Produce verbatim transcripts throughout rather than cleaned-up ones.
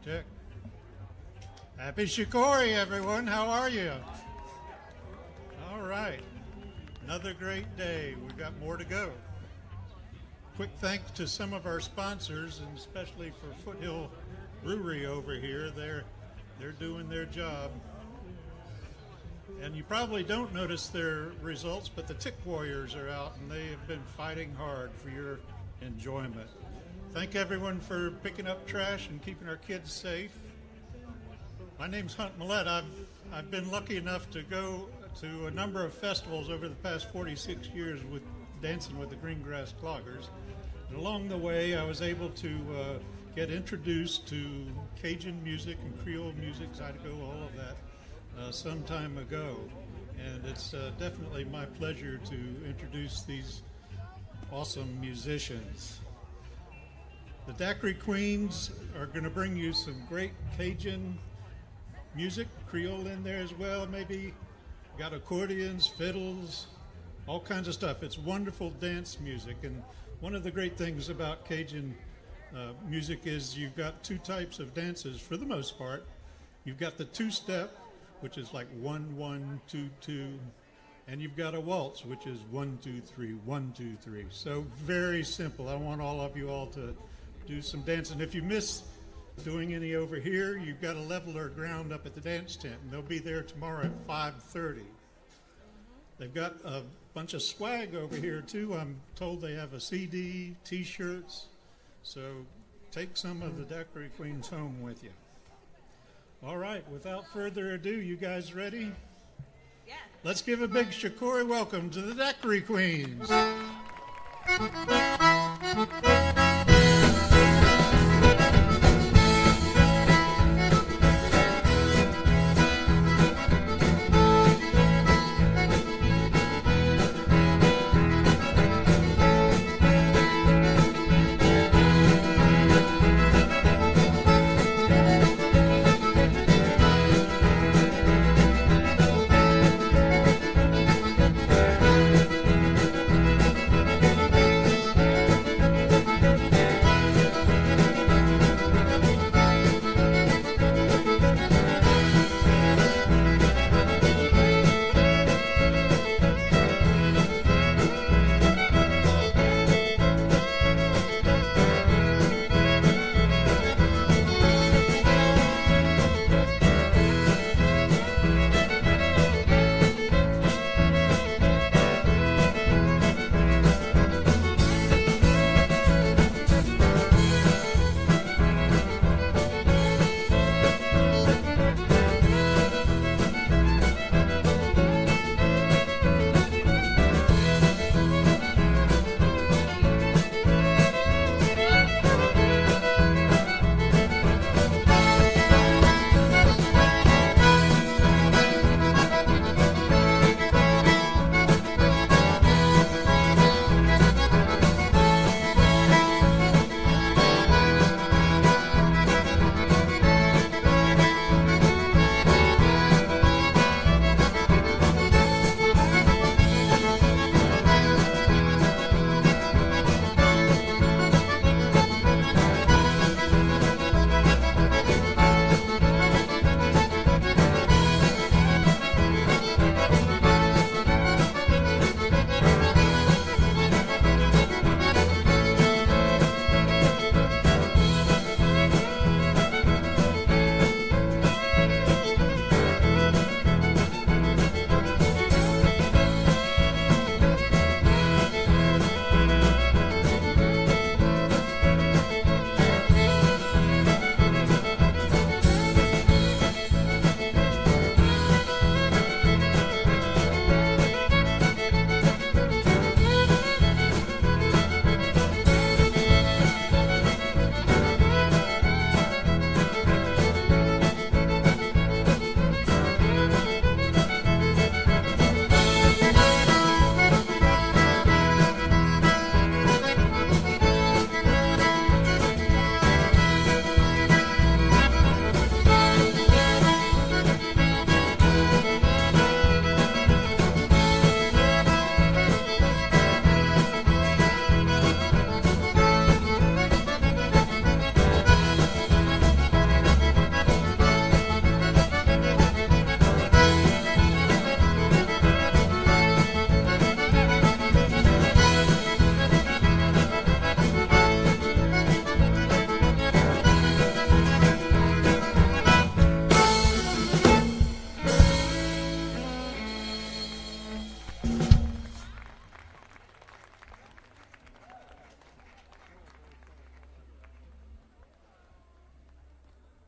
Check. Happy Shikori, everyone. How are you? All right. Another great day. We've got more to go. Quick thanks to some of our sponsors, and especially for Foothill Brewery over here. They're, they're doing their job. And you probably don't notice their results, but the Tick Warriors are out, and they have been fighting hard for your enjoyment. Thank everyone for picking up trash and keeping our kids safe. My name's Hunt Millette. I've, I've been lucky enough to go to a number of festivals over the past forty-six years with dancing with the Greengrass Cloggers. And along the way, I was able to uh, get introduced to Cajun music and Creole music, Zydeco, all of that, uh, some time ago. And it's uh, definitely my pleasure to introduce these awesome musicians. The Daiquiri Queens are going to bring you some great Cajun music, Creole in there as well, maybe. Got accordions, fiddles, all kinds of stuff. It's wonderful dance music, and one of the great things about Cajun uh, music is you've got two types of dances for the most part. You've got the two-step, which is like one, one, two, two, and you've got a waltz, which is one, two, three, one, two, three. So very simple. I want all of you all to do some dancing. If you miss doing any over here, you've got a leveler ground up at the dance tent, and they'll be there tomorrow at five thirty. They've got a bunch of swag over here too. I'm told they have a C D, t-shirts, so take some of the Daiquiri Queens home with you. All right, without further ado, you guys ready? Yeah. Let's give a big Shikori welcome to the Daiquiri Queens.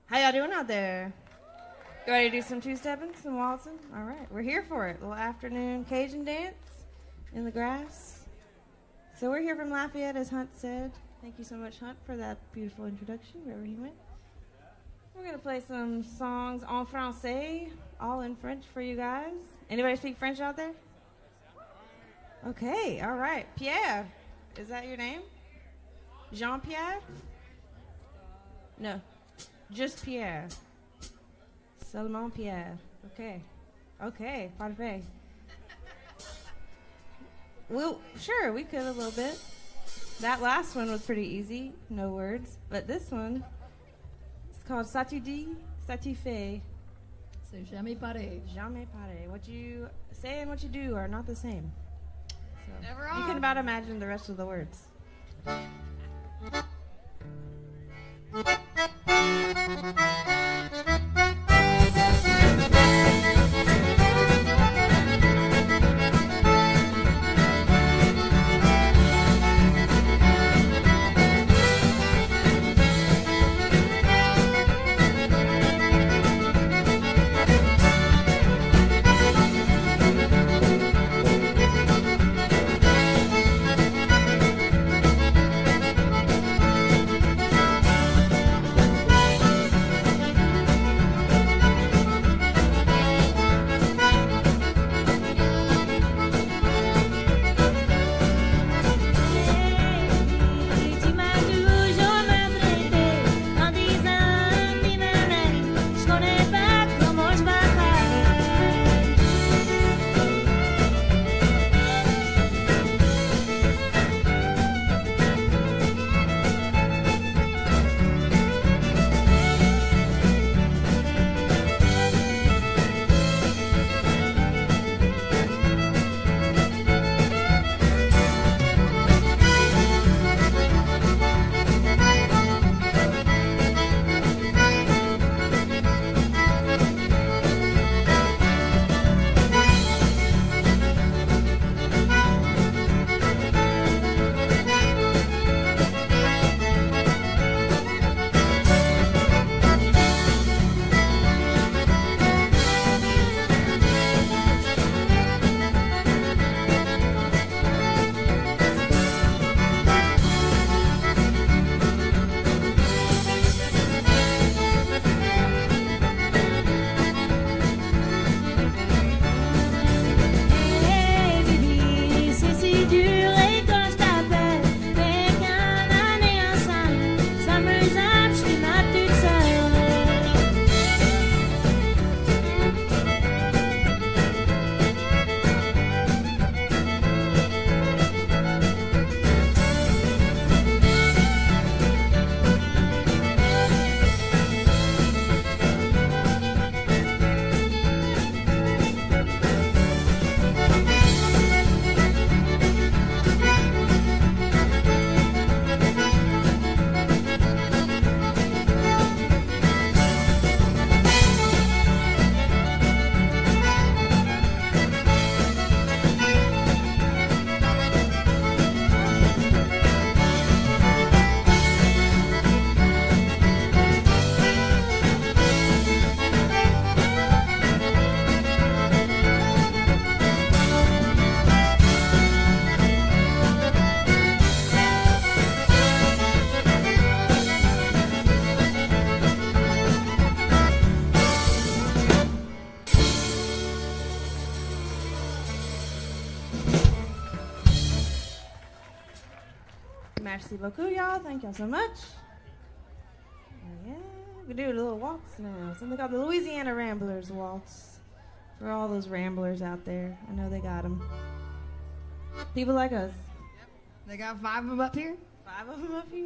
How y'all doing out there? You ready to do some two-stepping, some waltzing? All right, we're here for it. A little afternoon Cajun dance in the grass. So we're here from Lafayette, as Hunt said. Thank you so much, Hunt, for that beautiful introduction, wherever he went. We're going to play some songs en français, all in French for you guys. Anybody speak French out there? Okay, all right. Pierre, is that your name? Jean-Pierre? No, just Pierre. Seulement Pierre. Okay. Okay, parfait. Well, sure, we could a little bit. That last one was pretty easy, no words. But this one, it's called Ça tu dis, ça tu fais. C'est jamais pareil. Jamais pareil. What you say and what you do are not the same. So Never you are. can about imagine the rest of the words. Merci beaucoup, y'all. Thank y'all so much. Yeah, we do a little waltz now. Something called the Louisiana Ramblers Waltz. For all those ramblers out there, I know they got them. People like us. Yep. They got five of them up here. Five of them up here.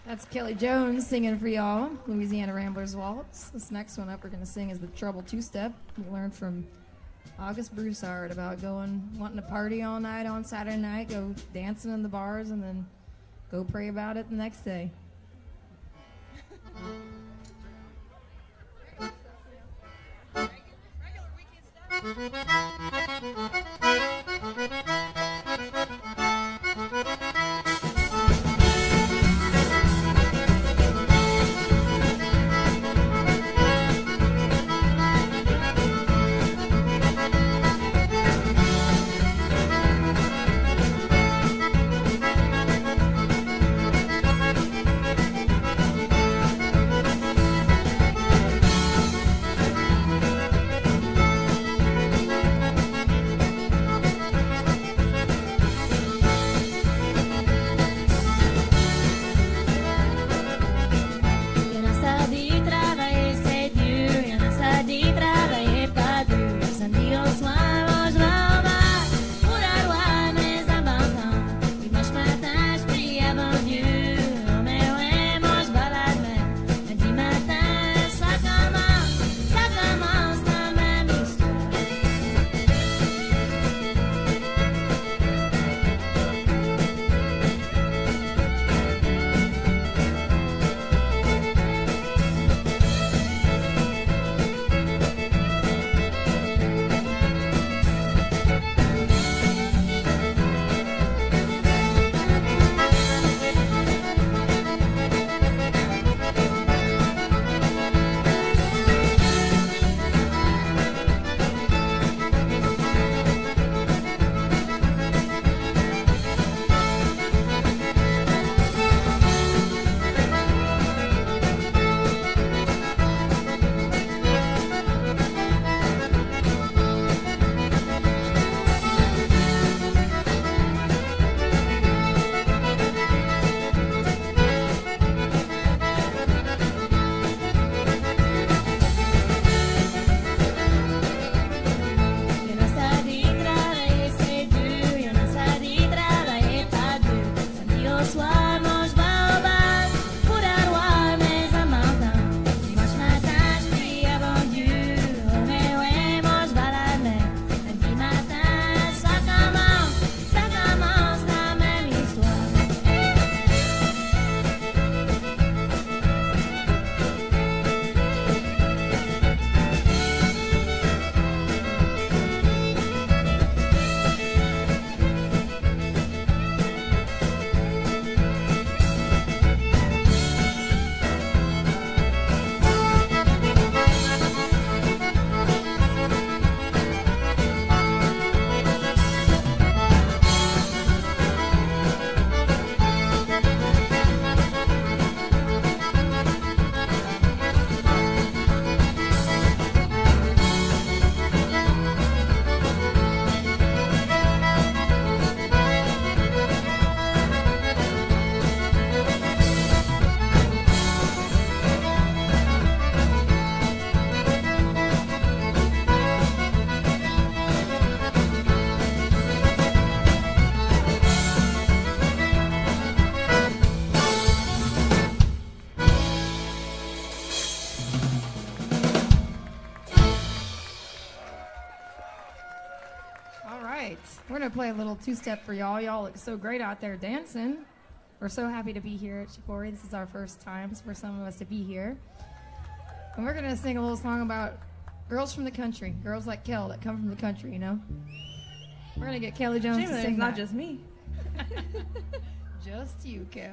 That's Kelly Jones singing for y'all, Louisiana Ramblers Waltz. This next one up we're going to sing is the Trouble Two-Step. We learned from August Broussard about going, wanting to party all night on Saturday night, go dancing in the bars, and then go pray about it the next day. We're going to play a little two-step for y'all. Y'all look so great out there dancing. We're so happy to be here at Shikori. This is our first time for some of us to be here. And we're going to sing a little song about girls from the country, girls like Kel that come from the country, you know? We're going to get Kelly Jones Shame to it's sing not that. just me. Just you, Kel.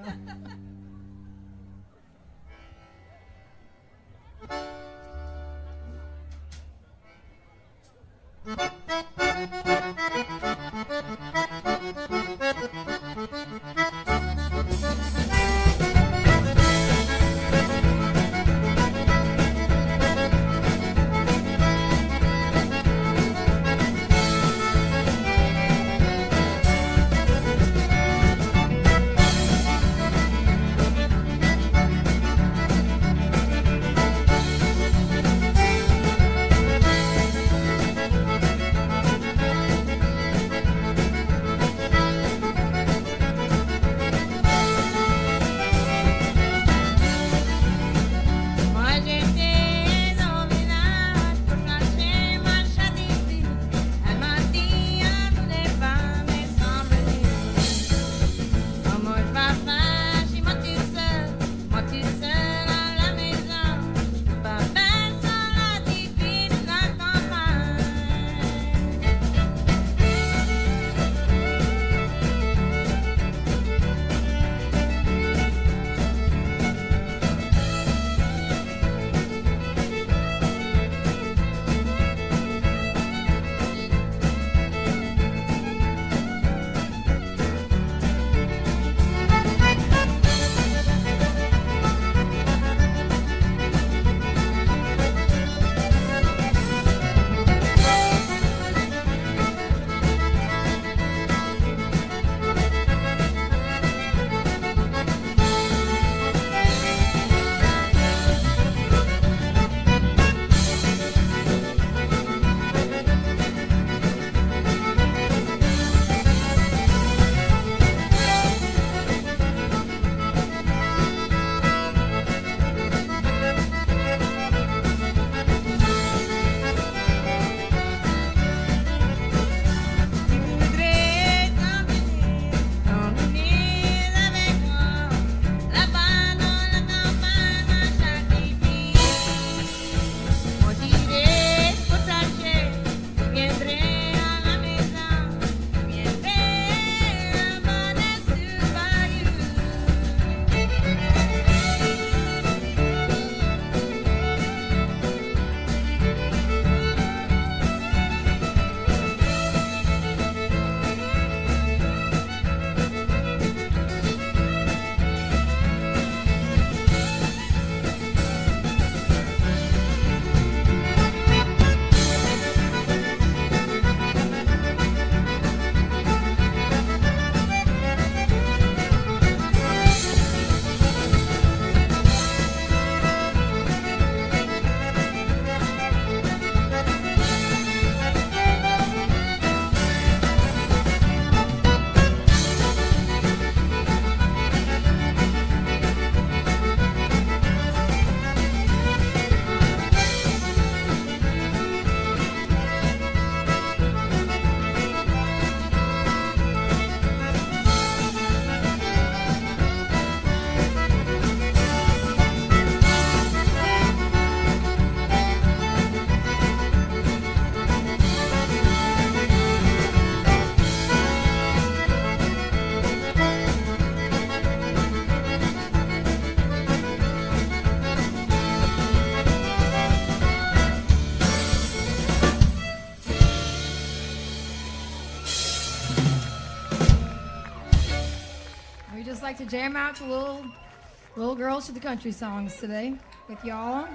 like to jam out to little, little girls to the country songs today with y'all.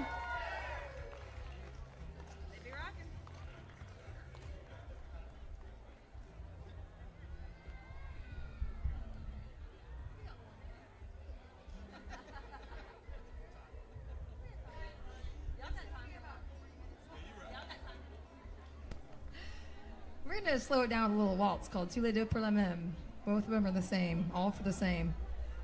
We're going to slow it down with a little waltz called Tous les deux pour la même. Both of them are the same, all for the same.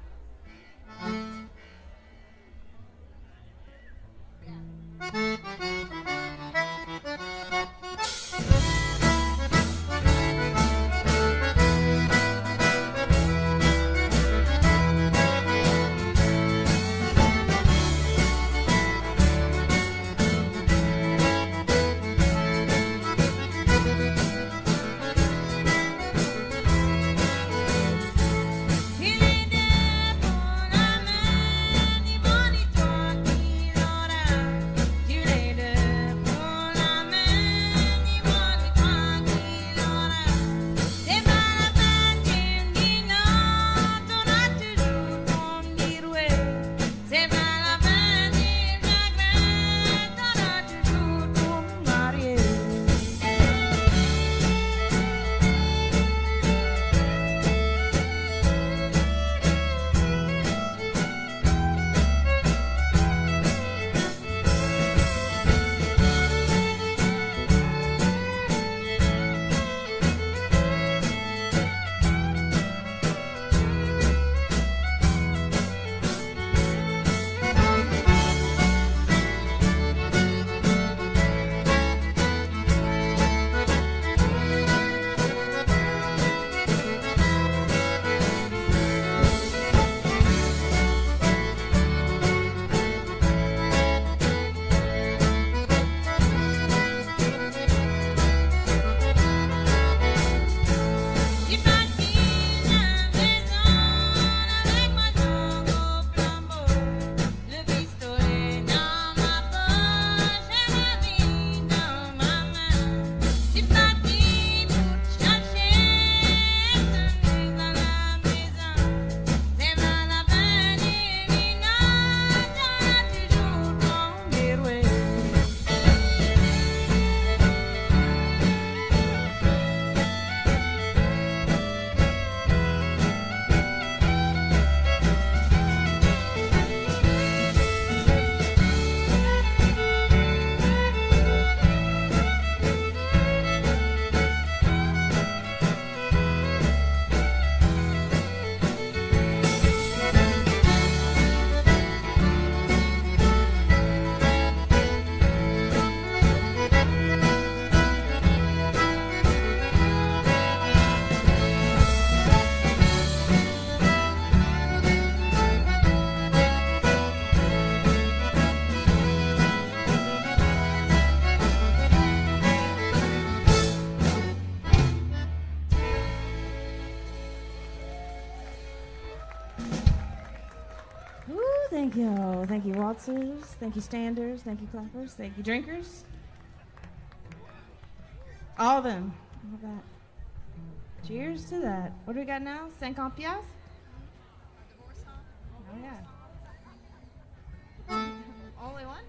Thank you. Thank you, waltzers. Thank you, standers. Thank you, clappers. Thank you, drinkers. All of them. All that. Cheers to that. What do we got now? Cinquante piastres? Oh, yeah. Only one?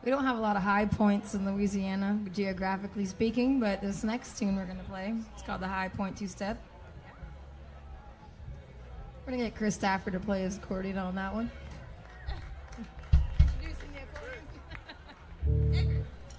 We don't have a lot of high points in Louisiana, geographically speaking, but this next tune we're going to play, it's called the High Point Two-Step. We're going to get Chris Stafford to play his accordion on that one. Introducing the accordion.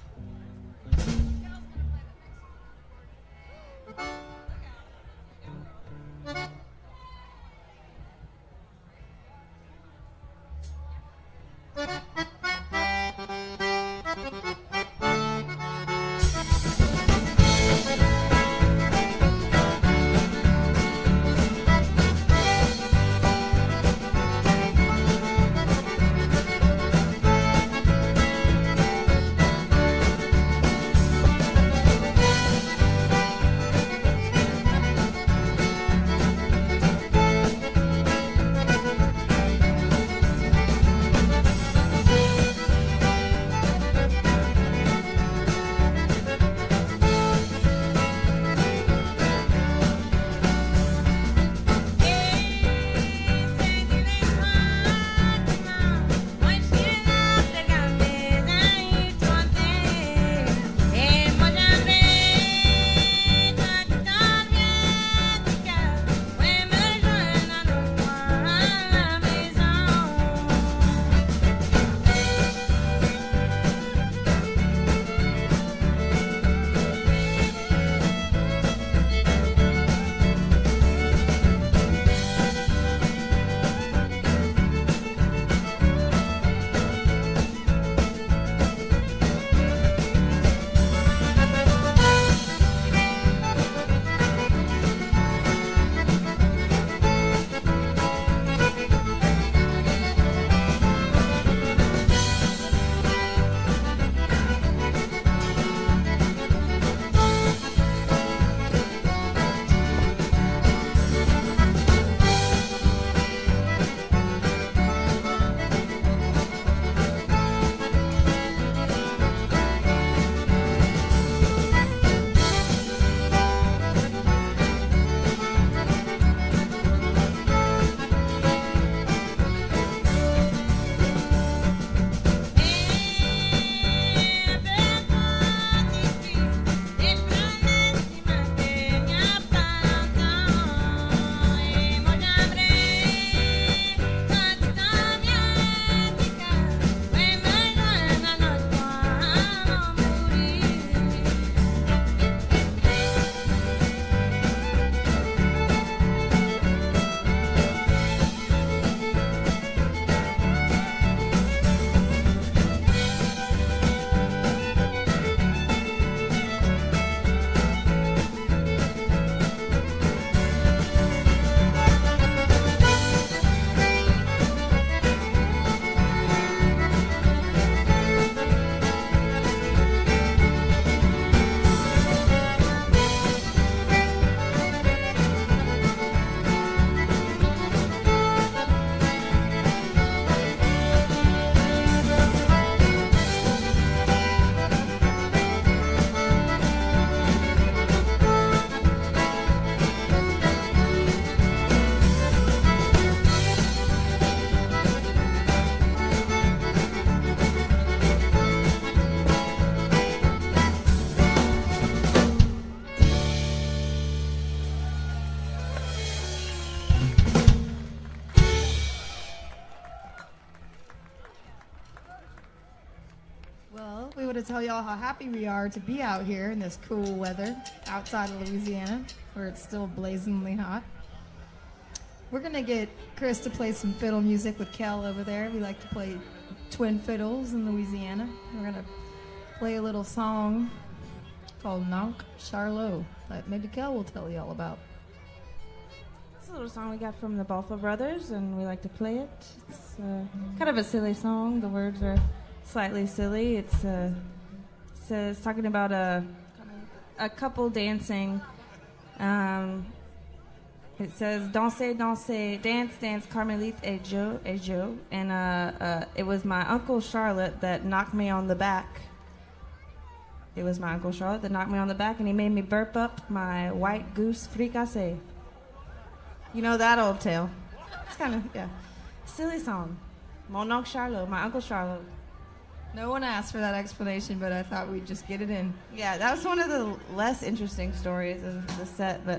We want to tell y'all how happy we are to be out here in this cool weather outside of Louisiana, where it's still blazingly hot. We're going to get Chris to play some fiddle music with Kel over there. We like to play twin fiddles in Louisiana. We're going to play a little song called Nonk Charlot that maybe Kel will tell you all about. It's a little song we got from the Balfa Brothers, and we like to play it. It's uh, kind of a silly song. The words are slightly silly. It's uh, says talking about a a couple dancing. Um, it says danser, danser, dance, dance, Carmelite et Joe, et Joe, and uh, uh, it was my Uncle Charlotte that knocked me on the back. It was my Uncle Charlotte that knocked me on the back, and he made me burp up my white goose fricassee. You know that old tale. It's kind of, yeah. Silly song. Mon oncle Charlot, my Uncle Charlotte. No one asked for that explanation, but I thought we'd just get it in. Yeah, that was one of the less interesting stories of the set, but...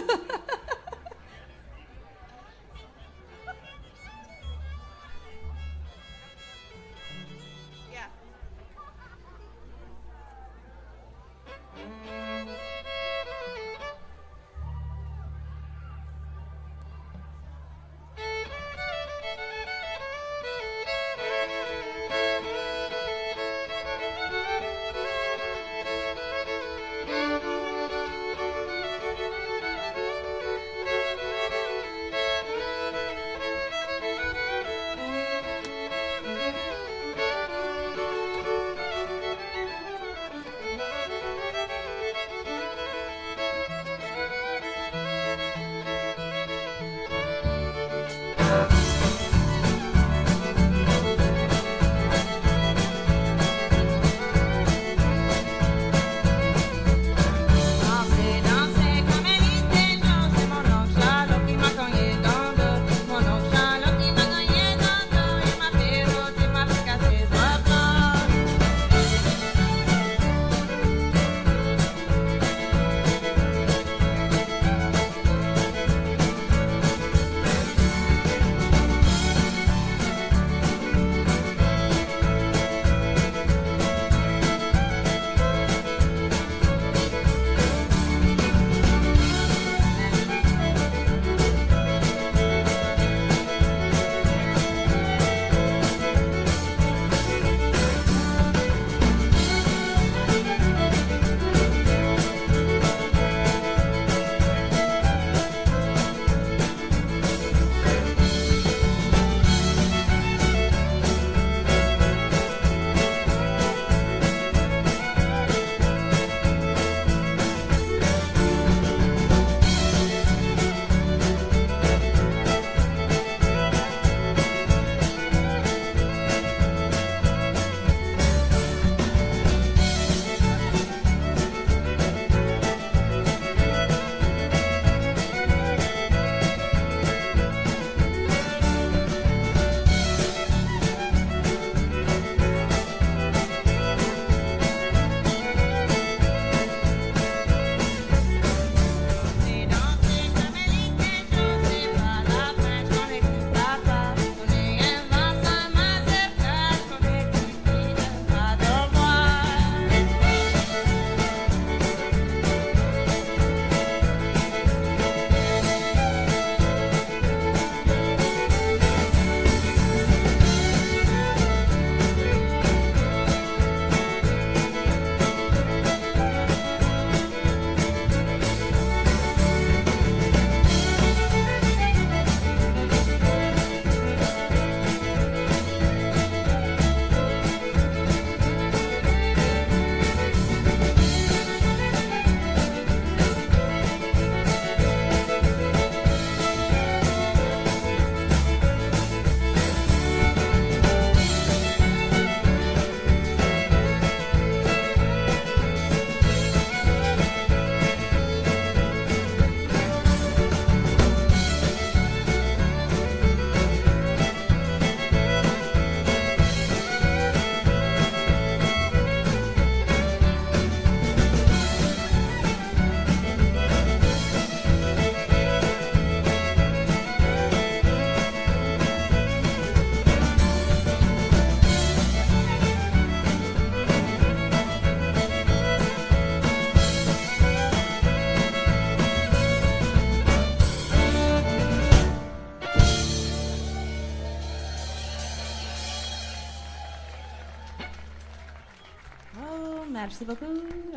Merci beaucoup. Oh.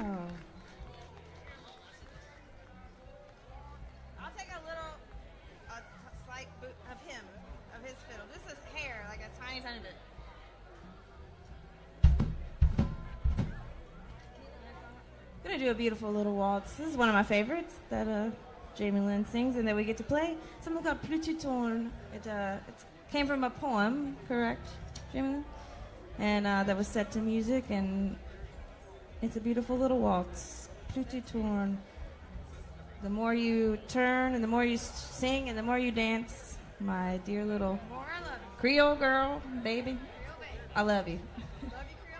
I'll take a little, a t- slight boot of him, of his fiddle. Just his hair, like a tiny, tiny bit. Gonna do a beautiful little waltz. This is one of my favorites that uh, Jamie Lynn sings, and that we get to play. Something called Plus tu tournes. It uh, it came from a poem, correct, Jamie Lynn? And uh, that was set to music, and it's a beautiful little waltz. Plus tu tournes. The more you turn, and the more you sing, and the more you dance, my dear little Creole girl, baby. I love you. Love you,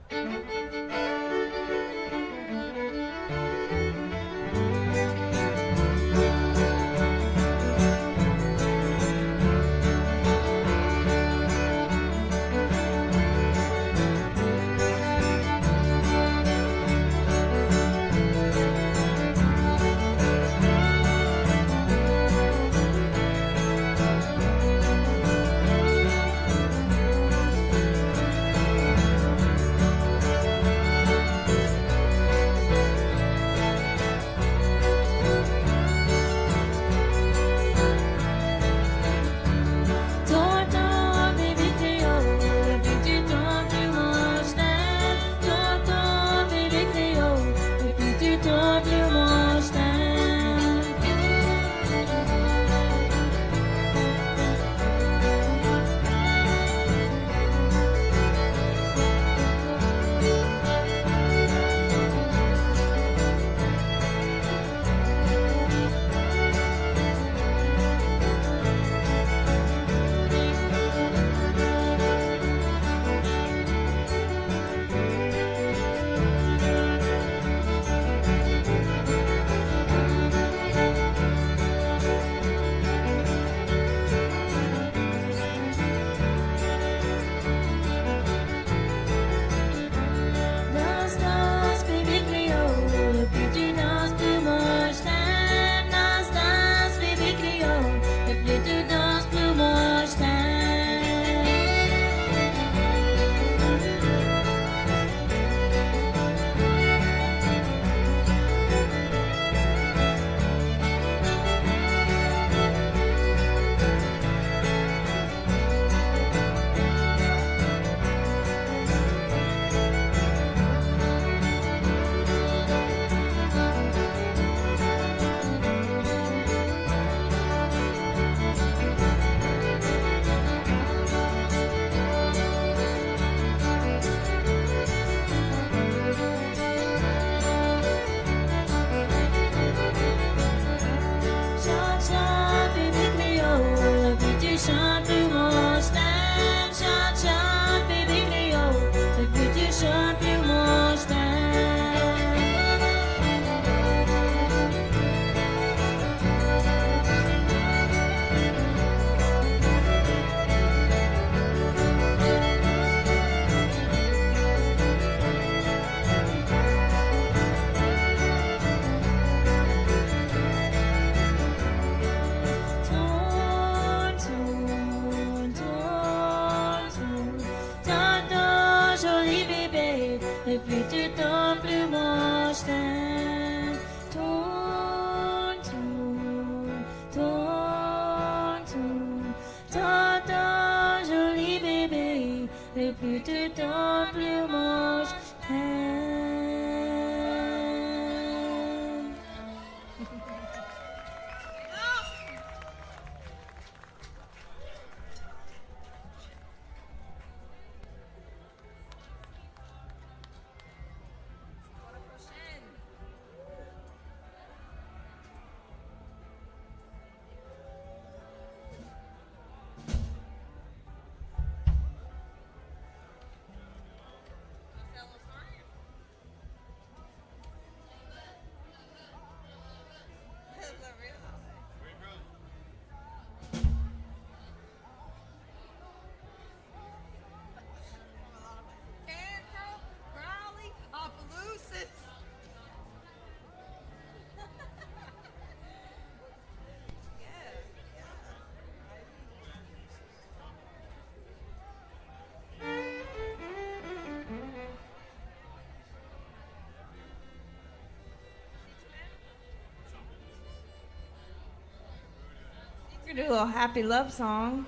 We're gonna do a little happy love song.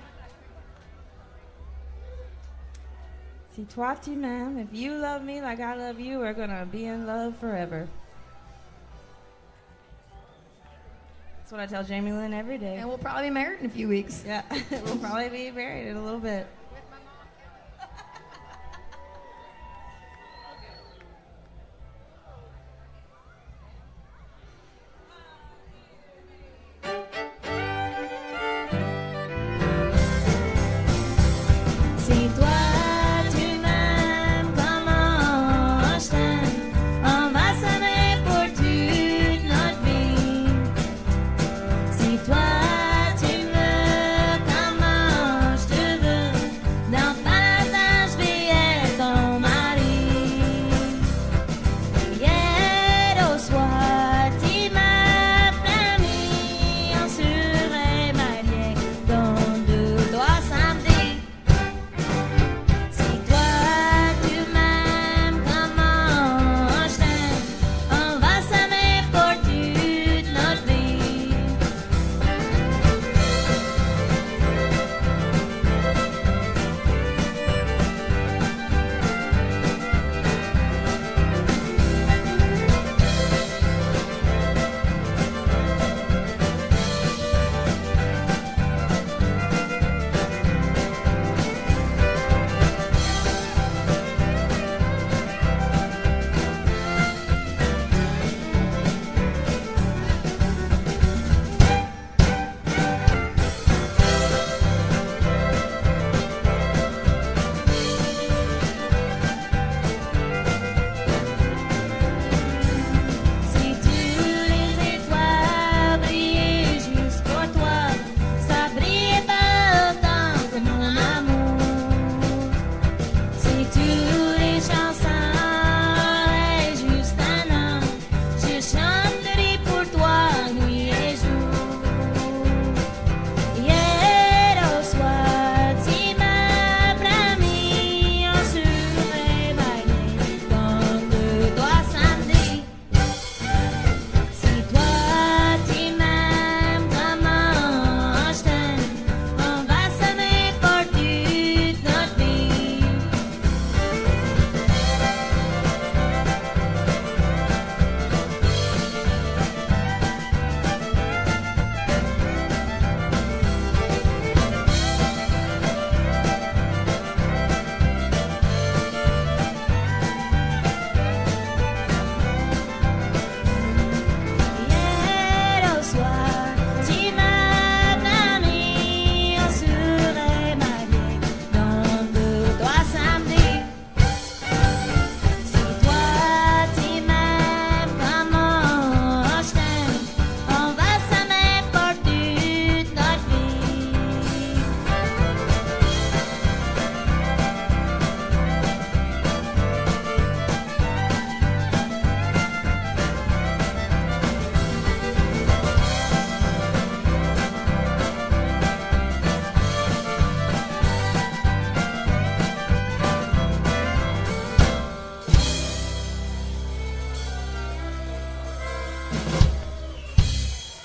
Si toi tu m'aimes, if you love me like I love you, we're gonna be in love forever. That's what I tell Jamie Lynn every day. And we'll probably be married in a few weeks. Yeah, we'll probably be married in a little bit. Si toi tu m'aimes, comment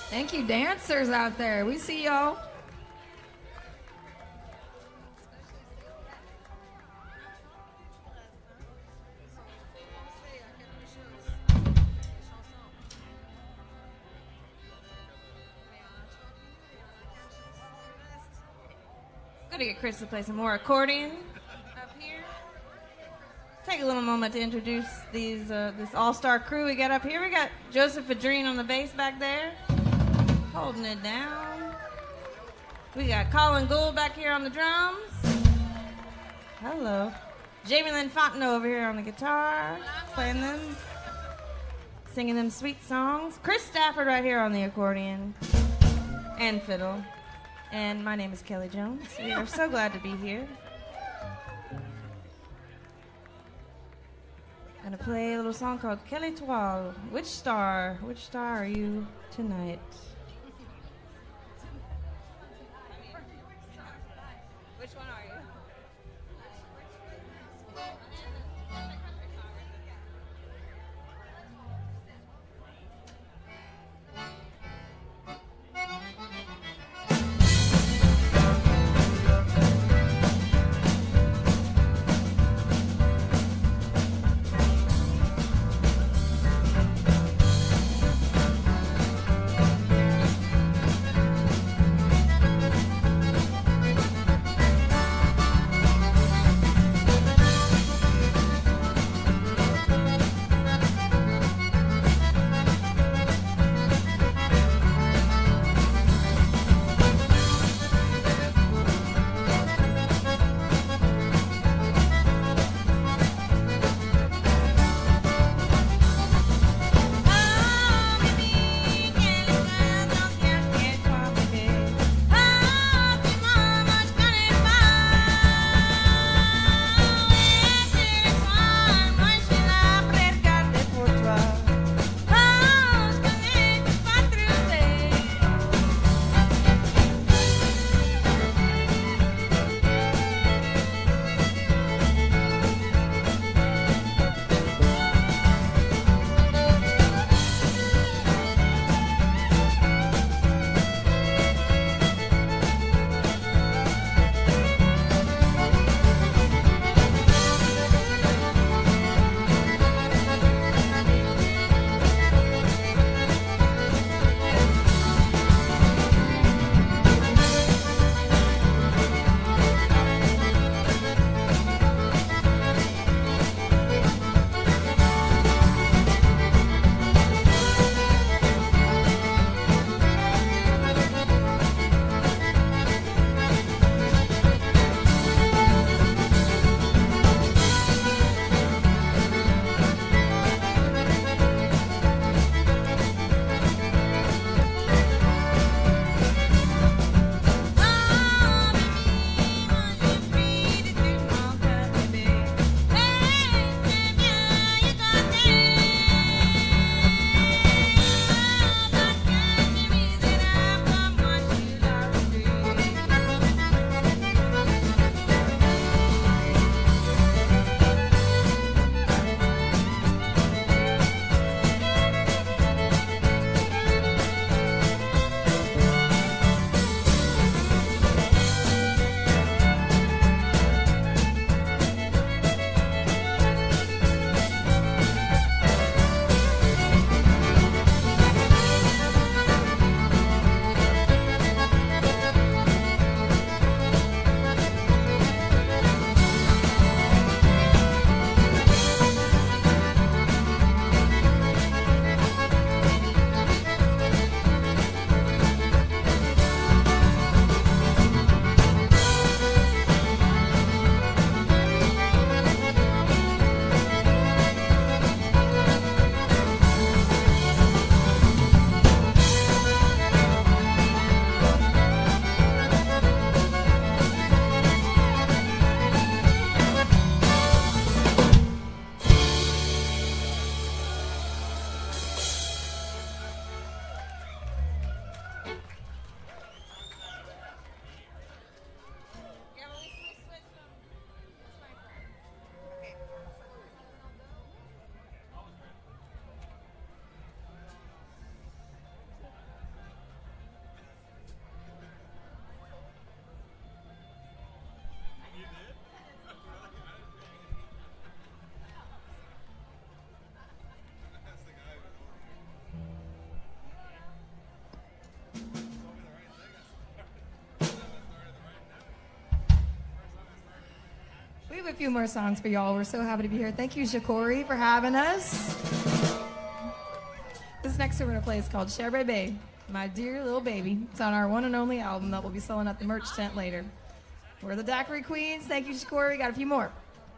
Thank you, dancers out there. We see y'all. Gonna get Chris to play some more accordion up here. Take a little moment to introduce these uh, this all-star crew we got up here. We got Joseph Vadrine on the bass back there, holding it down. We got Colin Gould back here on the drums. Hello. Jamie Lynn Fontenot over here on the guitar, playing them, singing them sweet songs. Chris Stafford right here on the accordion and fiddle. And my name is Kelly Jones. We are so glad to be here. I'm going to play a little song called Quelle Étoile. Which star? Which star are you tonight? Which one are you? Thank few more songs for y'all. We're so happy to be here. Thank you, Shakori, for having us. This next one we're going to play is called Cher Bebe, My Dear Little Baby. It's on our one and only album that we'll be selling at the merch tent later. We're the Daiquiri Queens. Thank you, Shakori. We got a few more.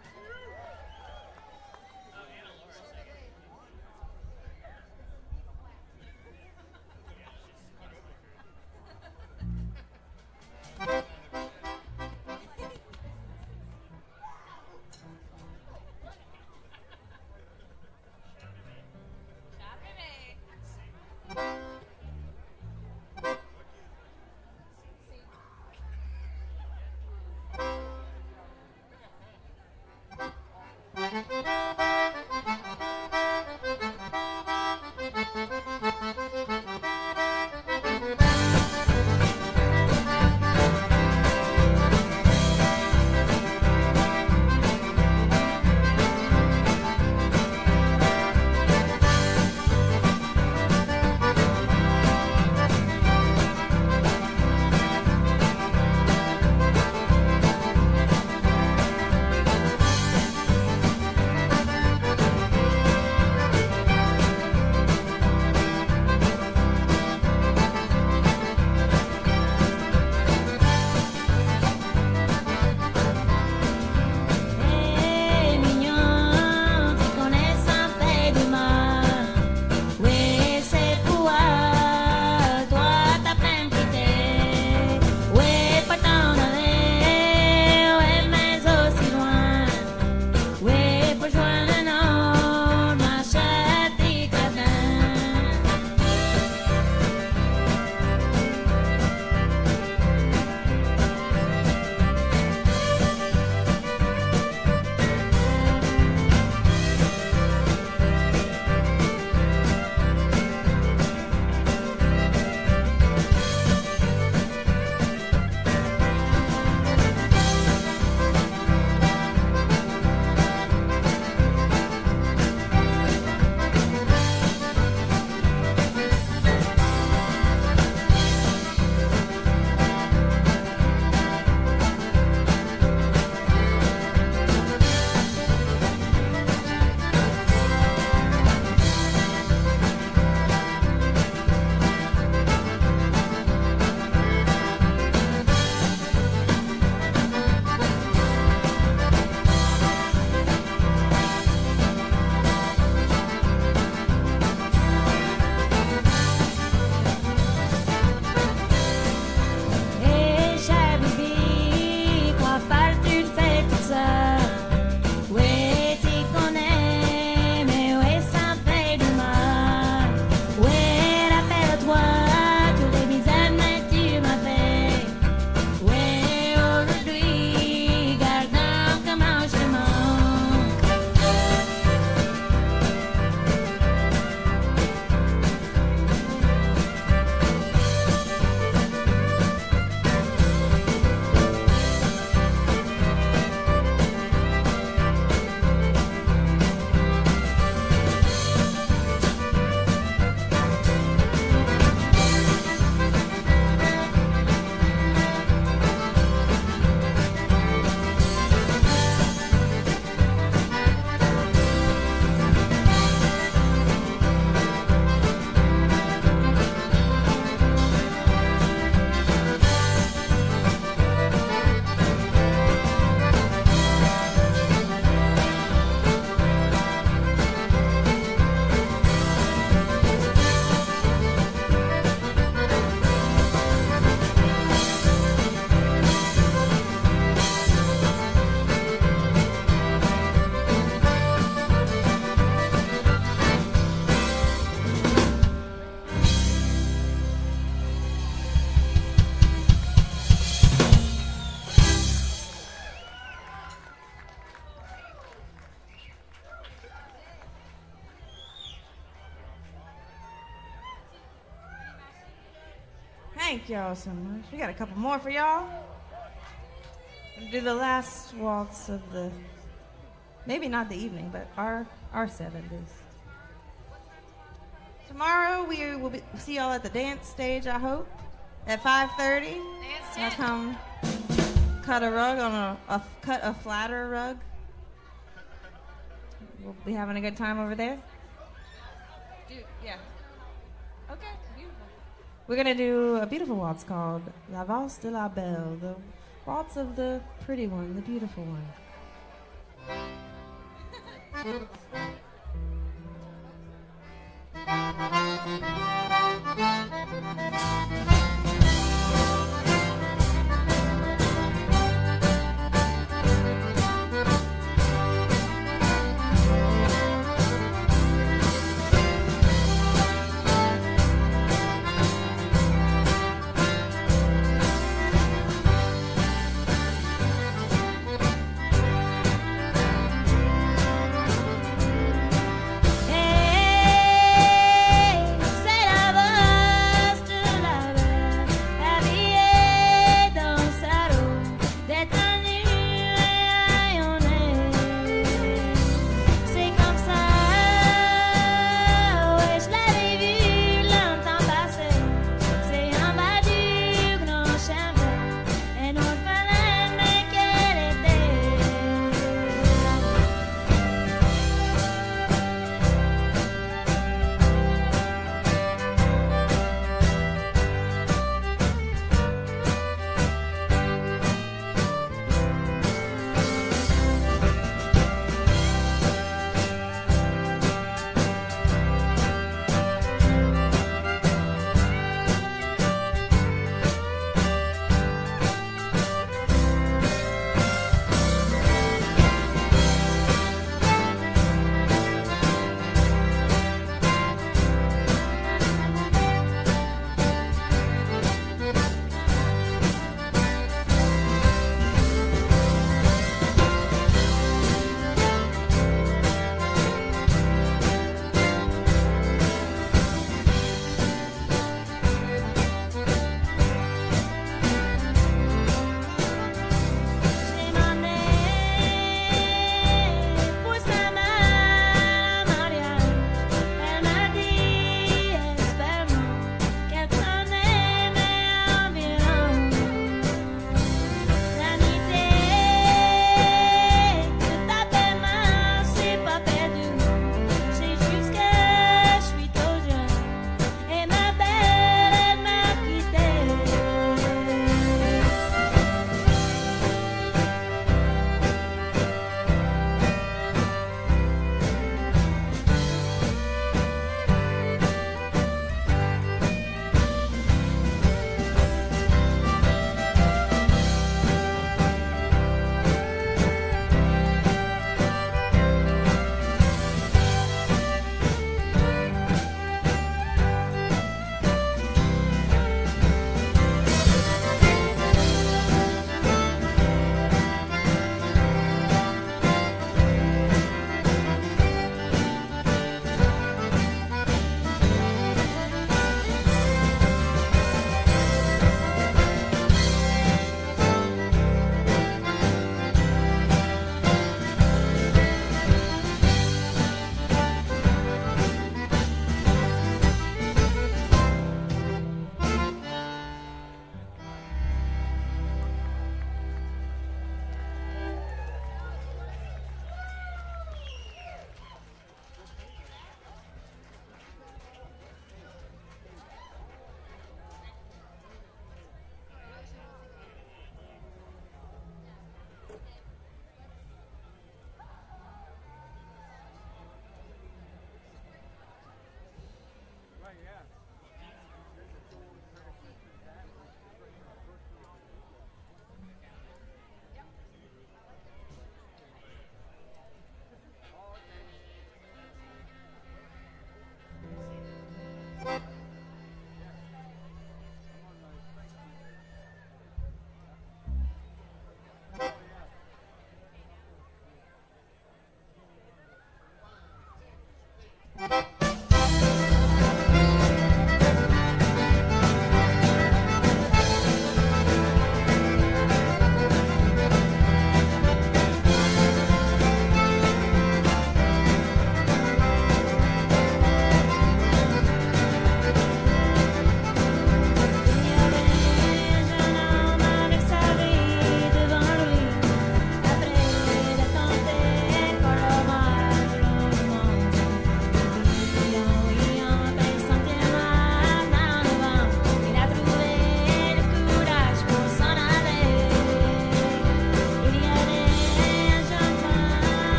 Thank y'all so much. We got a couple more for y'all. We'll do the last waltz of the, maybe not the evening, but our our set at least. Tomorrow we will be, see y'all at the dance stage, I hope, at five thirty. Dance I'll tent. come cut a rug on a, a cut a flatter rug we'll be having a good time over there. Dude, yeah. Okay, beautiful. We're going to do a beautiful waltz called La Valse de la Belle, the waltz of the pretty one, the beautiful one. Say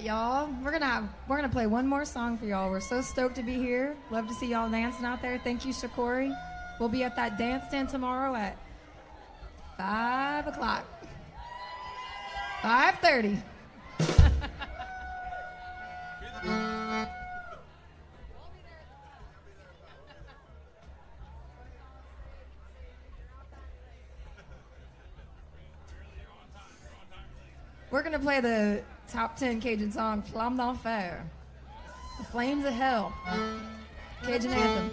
y'all. We're gonna have we're gonna play one more song for y'all. We're so stoked to be here. Love to see y'all dancing out there. Thank you, Shakori. We'll be at that dance stand tomorrow at five o'clock. Five thirty. We're going to play the top ten Cajun song, Flamme d'Enfer. The Flames of Hell. Cajun anthem.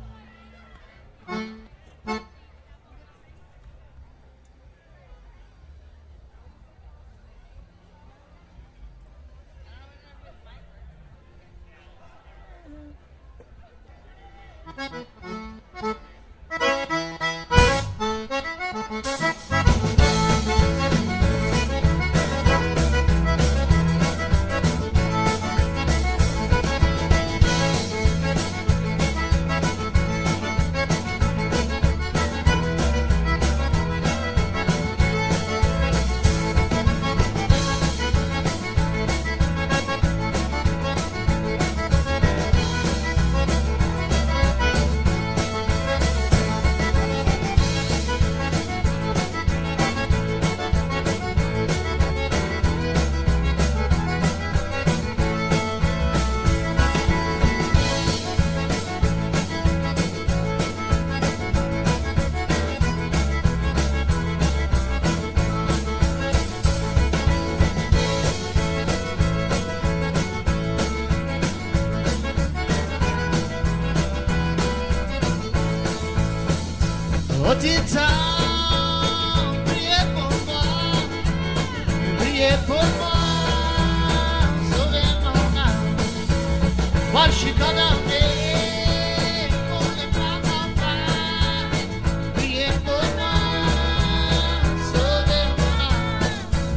Petit temps, priez pour moi, priez pour moi, sauvez mon âme. Moi je suis condamné pour les pas d'enfant. Priez pour moi, sauvez mon âme.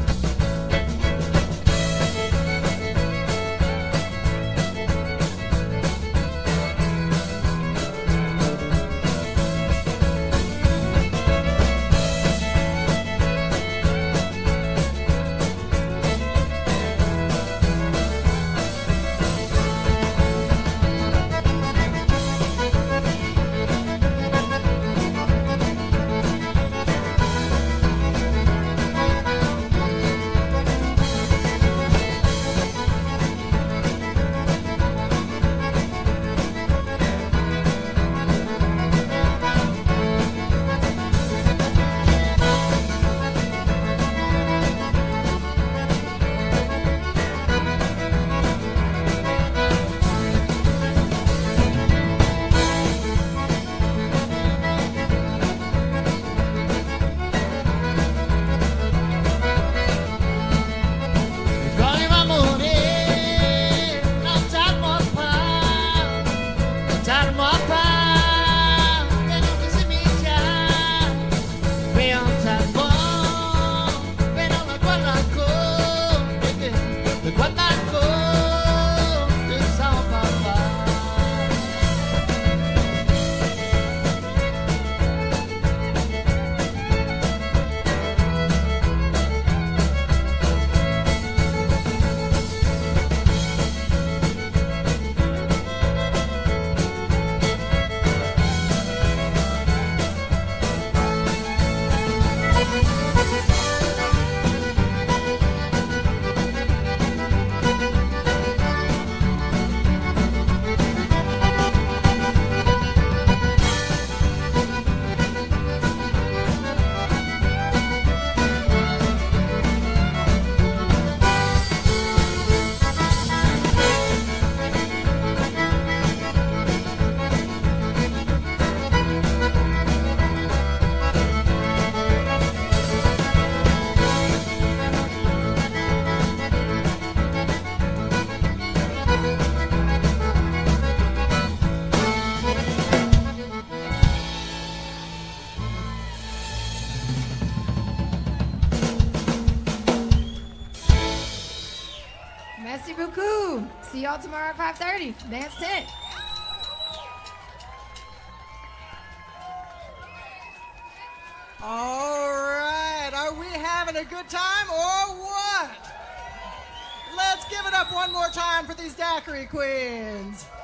Merci beaucoup. See y'all tomorrow at five thirty. Dance tent. All right. Are we having a good time or what? Let's give it up one more time for these daiquiri queens.